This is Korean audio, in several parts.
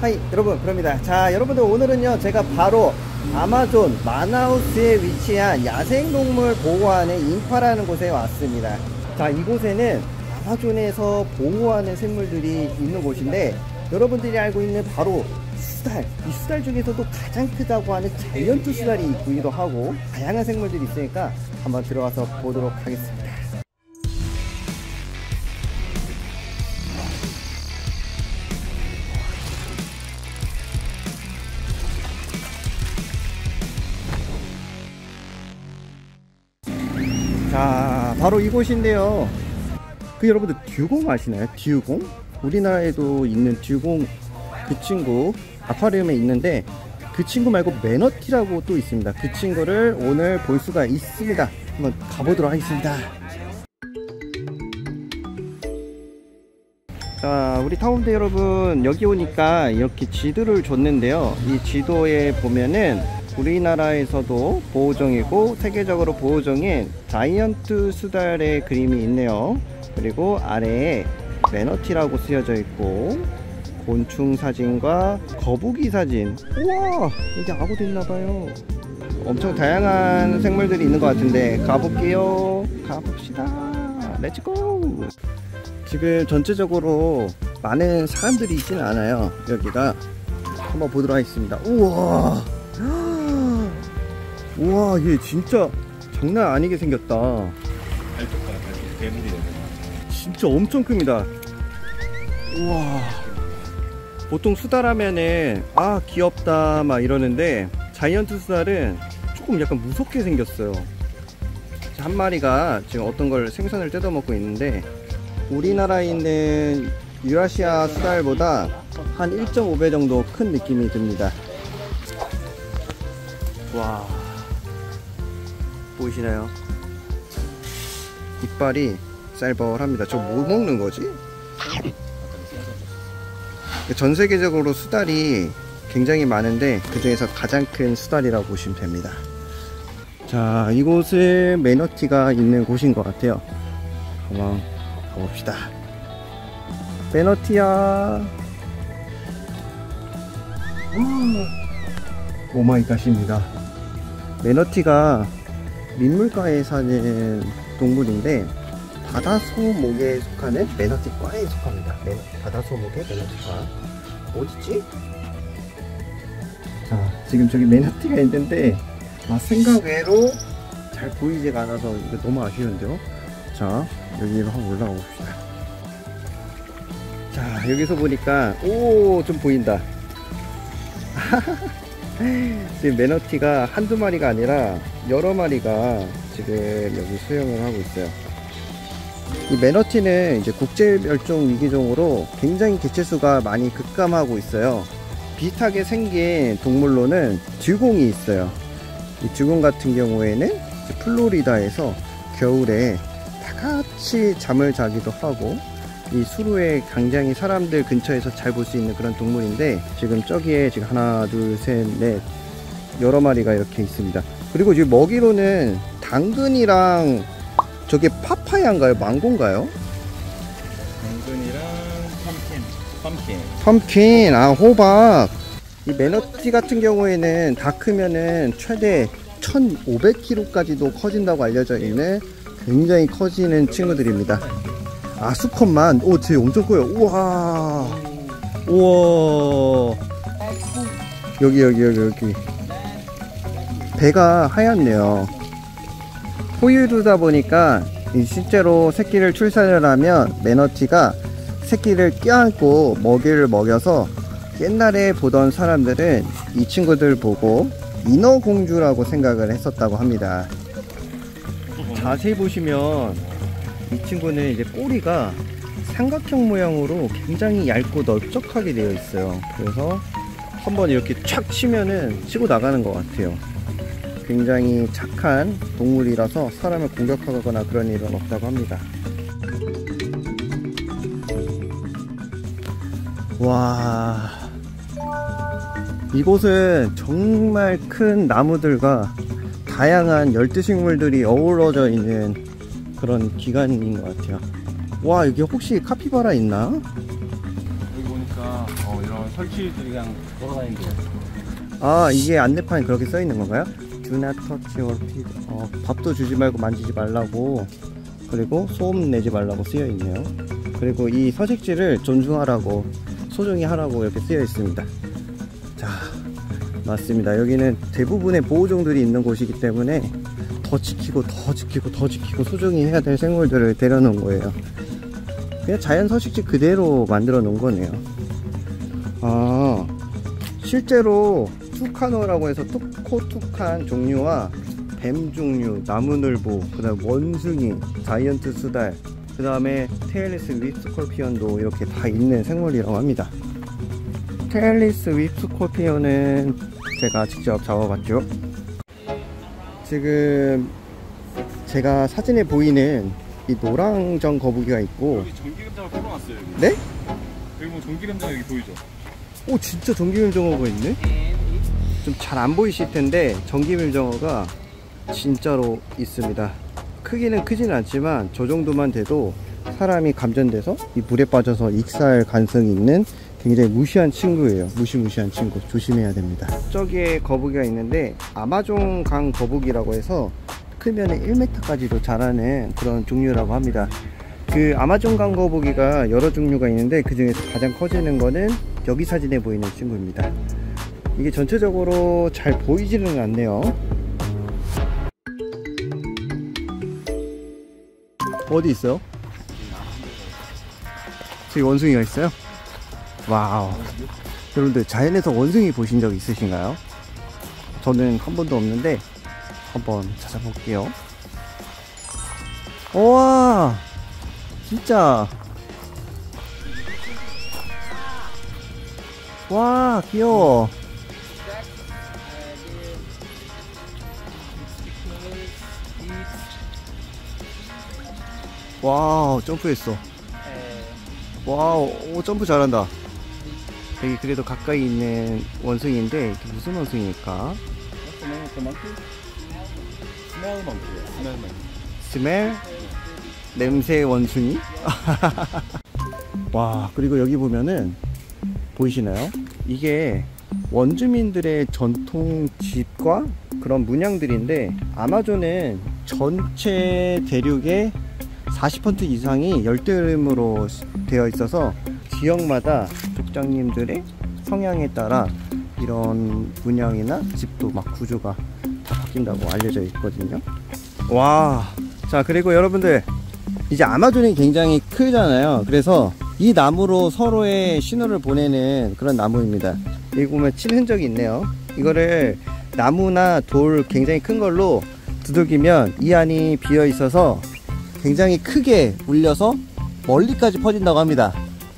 하이 여러분, 그럽니다. 자, 여러분들 오늘은요 제가 바로 아마존 마나우스에 위치한 야생동물 보호하는 인파라는 곳에 왔습니다. 자, 이곳에는 아마존에서 보호하는 생물들이 있는 곳인데, 여러분들이 알고 있는 바로 수달, 이 수달 중에서도 가장 크다고 하는 자이언트 수달이 있기도 하고 다양한 생물들이 있으니까 한번 들어가서 보도록 하겠습니다. 자, 바로 이곳인데요. 여러분들 듀공 아시나요? 듀공? 우리나라에도 있는 듀공, 그 친구 아쿠아리움에 있는데 그 친구 말고 매너티라고 또 있습니다. 그 친구를 오늘 볼 수가 있습니다. 한번 가보도록 하겠습니다. 자, 우리 탐험대 여러분, 여기 오니까 이렇게 지도를 줬는데요. 이 지도에 보면은 우리나라에서도 보호종이고 세계적으로 보호종인 자이언트 수달의 그림이 있네요. 그리고 아래에 매너티라고 쓰여져 있고 곤충 사진과 거북이 사진. 우와, 여기 악어도 있나봐요. 엄청 다양한 생물들이 있는 것 같은데 가볼게요. 가봅시다. 렛츠고. 지금 전체적으로 많은 사람들이 있지는 않아요. 여기가 한번 보도록 하겠습니다. 우와, 우와, 얘 진짜 장난 아니게 생겼다. 발톱 봐, 발톱 괴물이 되네. 진짜 엄청 큽니다. 우와. 보통 수달하면은 아 귀엽다 막 이러는데 자이언트 수달은 조금 약간 무섭게 생겼어요. 한 마리가 지금 어떤 걸 생선을 뜯어먹고 있는데, 우리나라에 있는 유라시아 수달보다 한 1.5배 정도 큰 느낌이 듭니다. 와, 보이시나요? 이빨이 쌀벌합니다. 저 뭐 먹는 거지? 전 세계적으로 수달이 굉장히 많은데 그 중에서 가장 큰 수달이라고 보시면 됩니다. 자, 이곳은 매너티가 있는 곳인 것 같아요. 한번 가봅시다. 매너티야. 오마이갓입니다. 매너티가 민물가에 사는 동물인데 바다소목에 속하는 매너티과에 속합니다. 바다소목의 매너티과. 어디지? 자, 지금 저기 매너티가 있는데 생각외로 잘 보이지가 않아서 이거 너무 아쉬운데요. 자, 여기로 한번 올라가 봅시다. 자, 여기서 보니까 오, 좀 보인다. 지금 매너티가 한두 마리가 아니라 여러 마리가 지금 여기 수영을 하고 있어요. 이 매너티는 이제 국제멸종 위기종으로 굉장히 개체수가 많이 급감하고 있어요. 비슷하게 생긴 동물로는 듀공이 있어요. 이 듀공 같은 경우에는 플로리다에서 겨울에 다 같이 잠을 자기도 하고 이 수루에 굉장히 사람들 근처에서 잘 볼 수 있는 그런 동물인데, 지금 저기에 지금 하나, 둘, 셋, 넷 여러 마리가 이렇게 있습니다. 그리고 지금 먹이로는 당근이랑 저게 파파야인가요? 망고인가요? 당근이랑 펌킨. 펌킨, 아, 호박. 이 매너티 같은 경우에는 다 크면은 최대 1500kg까지도 커진다고 알려져 있는 굉장히 커지는 친구들입니다. 아, 수컷만. 오, 쟤 엄청 커요. 우와, 우와. 여기 배가 하얗네요. 포유류다 보니까 실제로 새끼를 출산을 하면 매너티가 새끼를 껴안고 먹이를 먹여서 옛날에 보던 사람들은 이 친구들 보고 인어공주라고 생각을 했었다고 합니다. 자세히 보시면 이 친구는 이제 꼬리가 삼각형 모양으로 굉장히 얇고 넓적하게 되어 있어요. 그래서 한번 이렇게 촥 치면은 치고 나가는 것 같아요. 굉장히 착한 동물이라서 사람을 공격하거나 그런 일은 없다고 합니다. 와, 이곳은 정말 큰 나무들과 다양한 열대식물들이 어우러져 있는 그런 기관인 것 같아요. 와, 여기 혹시 카피바라 있나? 여기 보니까 이런 이런 설치들이 그냥 돌아다니는 거. 아, 이게 안내판에 그렇게 써 있는 건가요? Do not touch or feed. 밥도 주지 말고 만지지 말라고, 그리고 소음 내지 말라고 쓰여 있네요. 그리고 이 서식지를 존중하라고, 소중히 하라고 이렇게 쓰여 있습니다. 자, 맞습니다. 여기는 대부분의 보호종들이 있는 곳이기 때문에 더 지키고 더 지키고 더 지키고 소중히 해야 될 생물들을 데려놓은 거예요. 그냥 자연 서식지 그대로 만들어 놓은 거네요. 아, 실제로 투카노라고 해서 코투칸 종류와 뱀 종류, 나무늘보, 그 다음 원숭이, 자이언트 수달, 그 다음에 테일리스 윗스콜피언도 이렇게 다 있는 생물이라고 합니다. 테일리스 윗스콜피언은 제가 직접 잡아봤죠. 지금 제가 사진에 보이는 이 노랑정 거북이가 있고, 여기 전기름장을 풀어놨어요. 여기. 네? 여기 뭐 전기름장 여기 보이죠? 오, 진짜 전기뱀정어가 있네? 좀 잘 안 보이실 텐데 전기뱀정어가 진짜로 있습니다. 크기는 크지는 않지만 저 정도만 돼도 사람이 감전돼서 이 물에 빠져서 익사할 가능성이 있는 굉장히 무시한 친구예요. 무시무시한 친구, 조심해야 됩니다. 저기에 거북이가 있는데 아마존 강 거북이라고 해서 크면 1m까지도 자라는 그런 종류라고 합니다. 그 아마존 강 거북이가 여러 종류가 있는데 그 중에서 가장 커지는 거는 여기 사진에 보이는 친구입니다. 이게 전체적으로 잘 보이지는 않네요. 어디 있어요? 저기 원숭이가 있어요? 와우. 여러분들 자연에서 원숭이 보신 적 있으신가요? 저는 한 번도 없는데 한번 찾아볼게요. 우와, 진짜. 와, 귀여워. 와우, 점프했어. 와우, 오, 점프 잘한다. 여기 그래도 가까이 있는 원숭이인데 이게 무슨 원숭이일까? 스멜? 냄새 원숭이? 와, 그리고 여기 보면은 보이시나요? 이게 원주민들의 전통 집과 그런 문양들인데, 아마존은 전체 대륙의 40% 이상이 열대우림으로 되어 있어서 지역마다 족장님들의 성향에 따라 이런 문양이나 집도 막 구조가 다 바뀐다고 알려져 있거든요. 와, 자, 그리고 여러분들 이제 아마존이 굉장히 크잖아요. 그래서 이 나무로 서로의 신호를 보내는 그런 나무입니다. 여기 보면 친 흔적이 있네요. 이거를 나무나 돌 굉장히 큰 걸로 두들기면 이 안이 비어 있어서 굉장히 크게 울려서 멀리까지 퍼진다고 합니다.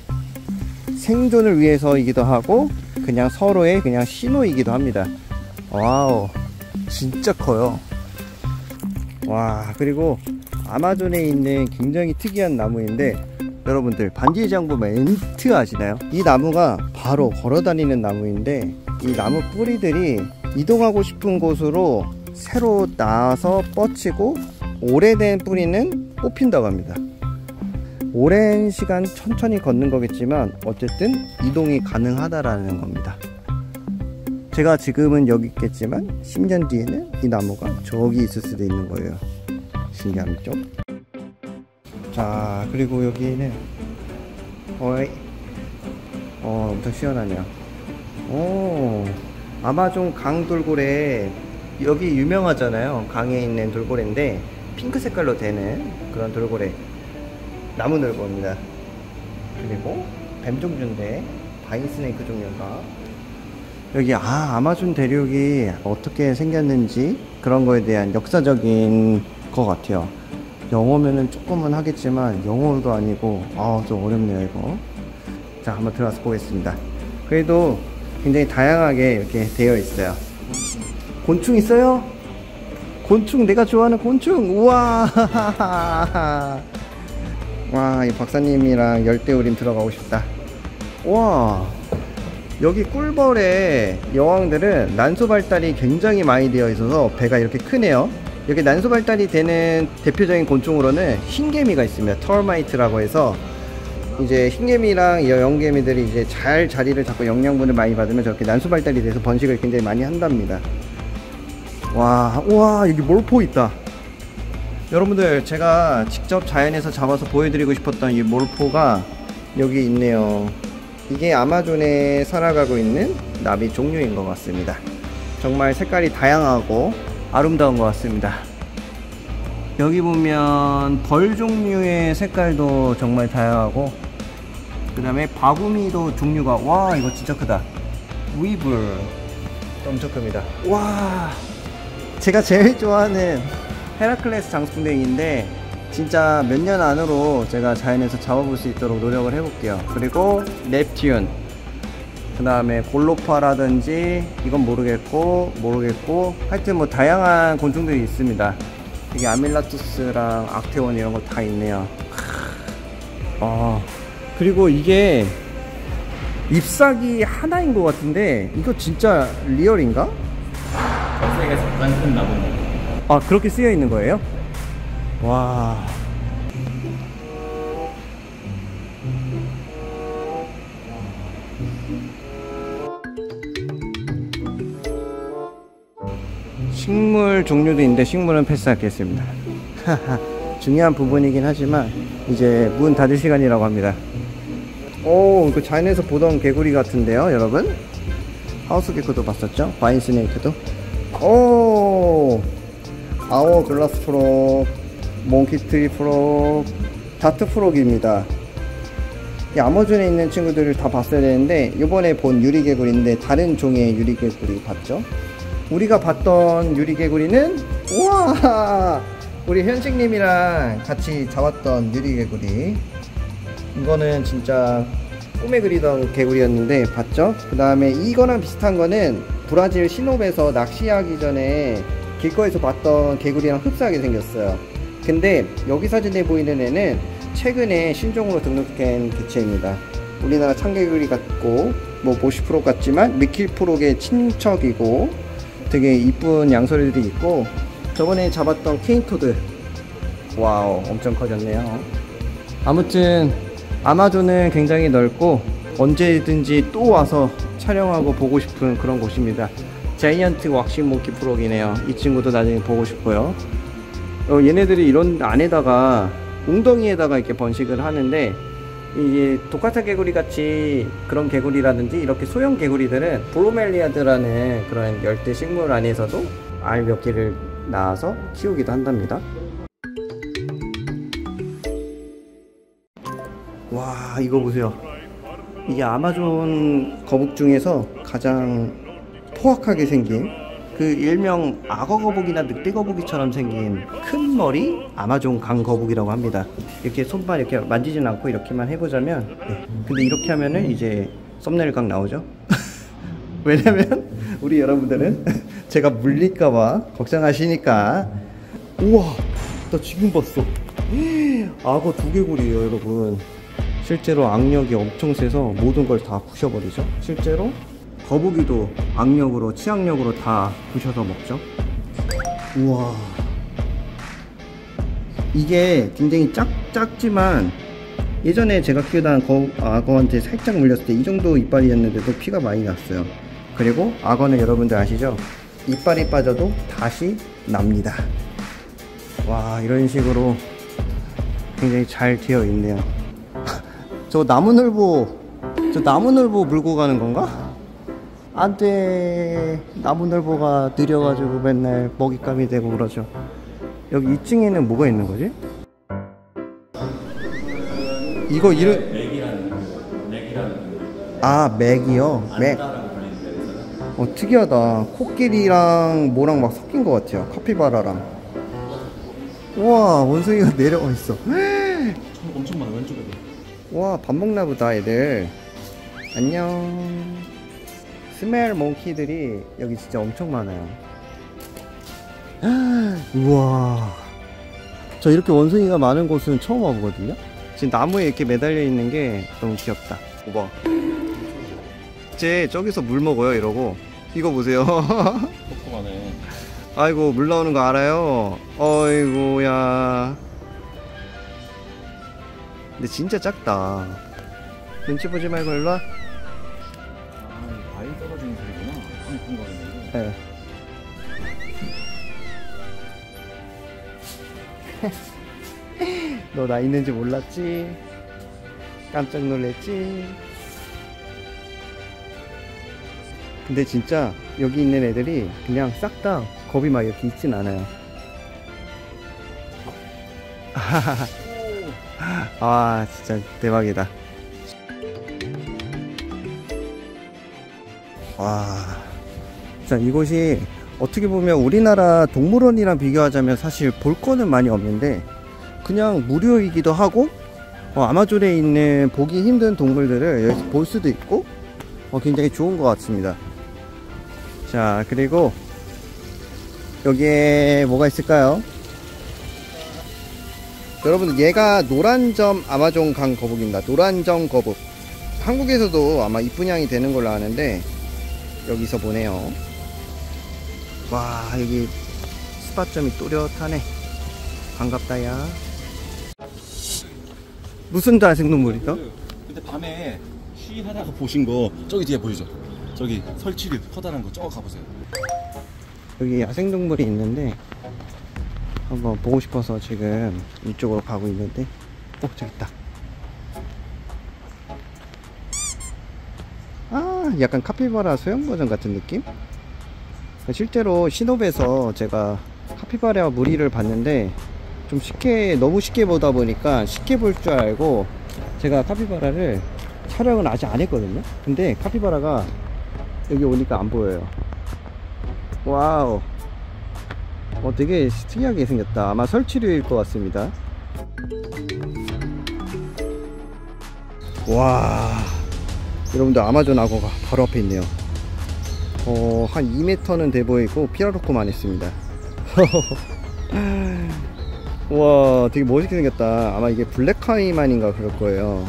생존을 위해서이기도 하고 그냥 서로의 그냥 신호이기도 합니다. 와우, 진짜 커요. 와, 그리고 아마존에 있는 굉장히 특이한 나무인데, 여러분들 반지의장부 멘트 아시나요? 이 나무가 바로 걸어다니는 나무인데, 이 나무 뿌리들이 이동하고 싶은 곳으로 새로 나와서 뻗치고 오래된 뿌리는 뽑힌다고 합니다. 오랜 시간 천천히 걷는 거겠지만 어쨌든 이동이 가능하다라는 겁니다. 제가 지금은 여기 있겠지만 10년 뒤에는 이 나무가 저기 있을 수도 있는 거예요. 신기하죠? 자, 그리고 여기는 엄청 시원하네요. 오, 아마존 강 돌고래, 여기 유명하잖아요. 강에 있는 돌고래인데 핑크 색깔로 되는 그런 돌고래, 나무늘보입니다. 그리고 뱀 종류인데 바인스네이크 종류인가. 여기 아마존 대륙이 어떻게 생겼는지 그런 거에 대한 역사적인 것 같아요. 영어면은 조금은 하겠지만 영어도 아니고 좀 어렵네요 이거. 자, 한번 들어가서 보겠습니다. 그래도 굉장히 다양하게 이렇게 되어 있어요. 곤충 있어요? 곤충, 내가 좋아하는 곤충. 우와. 와, 이 박사님이랑 열대우림 들어가고 싶다. 와, 여기 꿀벌의 여왕들은 난소 발달이 굉장히 많이 되어 있어서 배가 이렇게 크네요. 여기 난소 발달이 되는 대표적인 곤충으로는 흰개미가 있습니다. 터마이트라고 해서 이제 흰개미랑 이 영개미들이 이제 잘 자리를 잡고 영양분을 많이 받으면 저렇게 난수 발달이 돼서 번식을 굉장히 많이 한답니다. 와, 우와, 여기 몰포 있다. 여러분들, 제가 직접 자연에서 잡아서 보여드리고 싶었던 이 몰포가 여기 있네요. 이게 아마존에 살아가고 있는 나비 종류인 것 같습니다. 정말 색깔이 다양하고 아름다운 것 같습니다. 여기 보면 벌 종류의 색깔도 정말 다양하고, 그 다음에 바구미도 종류가, 와, 이거 진짜 크다. 위블 엄청 큽니다. 와, 제가 제일 좋아하는 헤라클레스 장수풍뎅이인데 진짜 몇 년 안으로 제가 자연에서 잡아볼 수 있도록 노력을 해볼게요. 그리고 넵튠, 그 다음에 골로파라든지 이건 모르겠고 하여튼 뭐 다양한 곤충들이 있습니다. 이게 아밀라투스랑 악테온 이런 거 다 있네요. 그리고 이게 잎사귀 하나인 것 같은데 이거 진짜 리얼인가? 껍데기가 잠깐 큰 나무입니다. 아, 그렇게 쓰여 있는 거예요? 와. 식물 종류도 있는데 식물은 패스하겠습니다. 중요한 부분이긴 하지만 이제 문 닫을 시간이라고 합니다. 오, 그 자연에서 보던 개구리 같은데요, 여러분? 하우스 개코도 봤었죠? 바인 스네이크도. 오, 아워 글라스 프록, 몽키트리 프록, 다트 프록입니다. 이 아마존에 있는 친구들을 다 봤어야 되는데 이번에 본 유리개구리인데 다른 종의 유리개구리 봤죠? 우리가 봤던 유리개구리는, 우와, 우리 현식님이랑 같이 잡았던 유리개구리. 이거는 진짜 꿈에 그리던 개구리였는데 봤죠? 그 다음에 이거랑 비슷한 거는 브라질 시놉에서 낚시하기 전에 길거리에서 봤던 개구리랑 흡사하게 생겼어요. 근데 여기 사진에 보이는 애는 최근에 신종으로 등록된 개체입니다. 우리나라 참개구리 같고 뭐 보시프록 같지만 미킬프록의 친척이고 되게 이쁜 양서리들이 있고, 저번에 잡았던 케인토드, 와우, 엄청 커졌네요. 아무튼 아마존은 굉장히 넓고 언제든지 또 와서 촬영하고 보고 싶은 그런 곳입니다. 자이언트 왁싱 모키 프록이네요. 이 친구도 나중에 보고 싶고요. 얘네들이 이런 안에다가 웅덩이에다가 이렇게 번식을 하는데, 이게 도카타 개구리 같이 그런 개구리라든지 이렇게 소형 개구리들은 브로멜리아드라는 그런 열대 식물 안에서도 알 몇 개를 낳아서 키우기도 한답니다. 와, 이거 보세요. 이게 아마존 거북 중에서 가장 포악하게 생긴, 그 일명 악어 거북이나 늑대 거북이처럼 생긴 큰 머리 아마존 강 거북이라고 합니다. 이렇게 손발 이렇게 만지진 않고 이렇게만 해보자면, 네. 근데 이렇게 하면은 이제 썸네일 각 나오죠. 왜냐면 우리 여러분들은 제가 물릴까봐 걱정하시니까. 우와, 나 지금 봤어. 악어 두개골이에요, 여러분. 실제로 악력이 엄청 세서 모든 걸 다 부셔버리죠. 실제로 거북이도 악력으로, 치악력으로 다 부셔서 먹죠. 우와, 이게 굉장히 작지만 예전에 제가 키우던 악어한테 살짝 물렸을 때 이 정도 이빨이었는데도 피가 많이 났어요. 그리고 악어는 여러분들 아시죠? 이빨이 빠져도 다시 납니다. 와, 이런 식으로 굉장히 잘 되어 있네요. 저 나무늘보 물고 가는 건가? 안돼, 나무늘보가 느려가지고 맨날 먹잇감이 되고 그러죠. 여기 2층에는 뭐가 있는 거지? 이거 이름 맥이라는 아, 맥이요? 맥. 특이하다. 코끼리랑 뭐랑 막 섞인 것 같아요. 카피바라랑. 우와, 원숭이가 내려와 있어. 엄청 많아, 왼쪽에. 와, 밥 먹나 보다 애들. 안녕. 스멜 몽키들이 여기 진짜 엄청 많아요. 우와, 저 이렇게 원숭이가 많은 곳은 처음 와보거든요. 지금 나무에 이렇게 매달려 있는 게 너무 귀엽다. 오빠, 쟤 저기서 물 먹어요 이러고. 이거 보세요. 꼼꼼하네. 아이고, 물 나오는 거 알아요. 어이구야. 근데 진짜 작다. 눈치 보지 말고 일로 와. 아, 이거 과일 떨어지는 소리구나. 쿵쿵 거리는 거. 네. 너 나 있는지 몰랐지? 깜짝 놀랬지? 근데 진짜 여기 있는 애들이 그냥 싹 다 겁이 막 이렇게 있진 않아요. 아 진짜 대박이다. 와, 자 이곳이 어떻게 보면 우리나라 동물원이랑 비교하자면 사실 볼 거는 많이 없는데 그냥 무료이기도 하고 아마존에 있는 보기 힘든 동물들을 여기서 볼 수도 있고 굉장히 좋은 것 같습니다. 자 그리고 여기에 뭐가 있을까요? 여러분 얘가 노란점 아마존 강 거북입니다. 노란점 거북. 한국에서도 아마 입분양이 되는 걸로 아는데 여기서 보네요. 와 여기 스팟점이 또렷하네. 반갑다야. 무슨 자생동물이죠? 근데 밤에 쉬하다가 보신 거 저기 뒤에 보이죠? 저기 설치류 커다란 거 저거 가보세요. 여기 야생동물이 있는데 한번 보고 싶어서 지금 이쪽으로 가고 있는데 저기 있다. 아 약간 카피바라 소형 버전 같은 느낌? 실제로 신호에서 제가 카피바라 무리를 봤는데 좀 너무 쉽게 보다 보니까 쉽게 볼 줄 알고 제가 카피바라를 촬영을 아직 안 했거든요. 근데 카피바라가 여기 오니까 안 보여요. 와우, 되게 특이하게 생겼다. 아마 설치류일 것 같습니다. 와, 여러분들 아마존 악어가 바로 앞에 있네요. 한 2m는 돼 보이고 피라로코만 했습니다. 와 되게 멋있게 생겼다. 아마 이게 블랙카이만인가 그럴 거예요.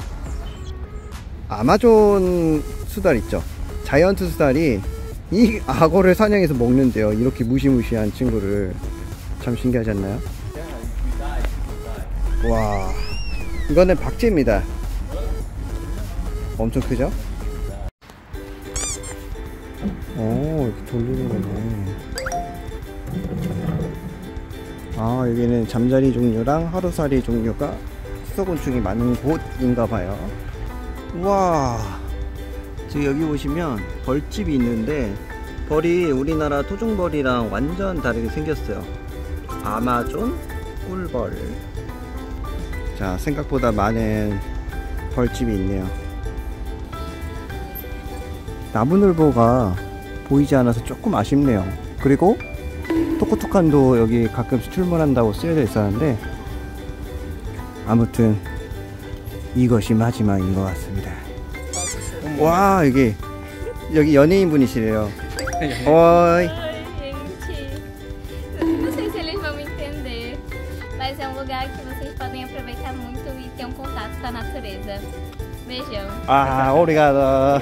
아마존 수달 있죠, 자이언트 수달이 이 악어를 사냥해서 먹는데요. 이렇게 무시무시한 친구를. 참 신기하지 않나요? 와 이거는 박쥐입니다. 엄청 크죠? 이렇게 돌리는 거네. 아 여기는 잠자리 종류랑 하루살이 종류가 수소곤충이 많은 곳인가 봐요. 우와, 지금 여기 보시면 벌집이 있는데 벌이 우리나라 토종벌이랑 완전 다르게 생겼어요. 아마존 꿀벌. 자 생각보다 많은 벌집이 있네요. 나무늘보가 보이지 않아서 조금 아쉽네요. 그리고 토코토칸도 여기 가끔씩 출몰한다고 쓰여져 있었는데 아무튼 이것이 마지막인 것 같습니다. 와 여기 연예인 분이시래요. Oi, gente. Não sei se eles vão entender, mas é um lugar que vocês podem aproveitar muito e ter um contato com a natureza. Beijão. 아 오리가도.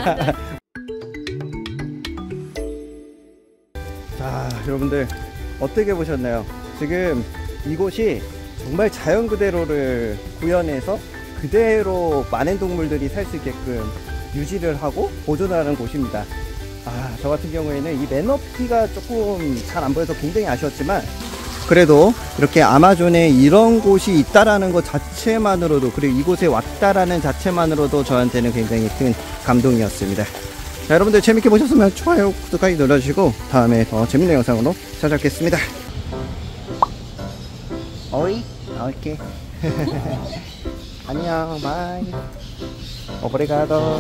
자 여러분들 어떻게 보셨나요? 지금 이곳이 정말 자연 그대로를 구현해서 그대로 많은 동물들이 살 수 있게끔 유지를 하고 보존하는 곳입니다. 저 같은 경우에는 이 매너티가 조금 잘 안 보여서 굉장히 아쉬웠지만 그래도 이렇게 아마존에 이런 곳이 있다라는 것 자체만으로도, 그리고 이곳에 왔다라는 자체만으로도 저한테는 굉장히 큰 감동이었습니다. 자, 여러분들 재밌게 보셨으면 좋아요, 구독하기 눌러주시고 다음에 더 재밌는 영상으로 찾아뵙겠습니다. 어이? 오케이. 안녕, 바이. 오브리가도.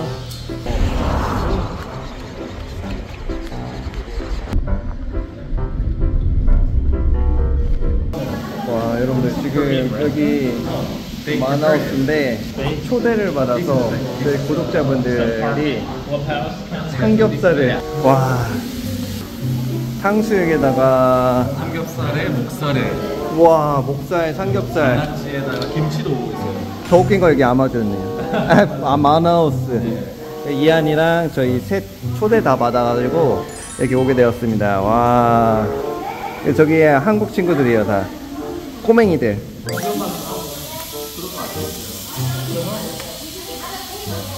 와, 여러분들 지금 여기 마나우스인데 초대를 받아서 저희 구독자분들이 삼겹살을, 와, 탕수육에다가 삼겹살에 목살에 와, 목살, 삼겹살, 양아치에다가 김치도 있어요. 더 웃긴 거 여기 아마존이에요. 마나우스. 이한이랑 저희 셋 초대 다 받아가지고 여기 오게 되었습니다. 와, 저기 한국 친구들이에요. 다 꼬맹이들.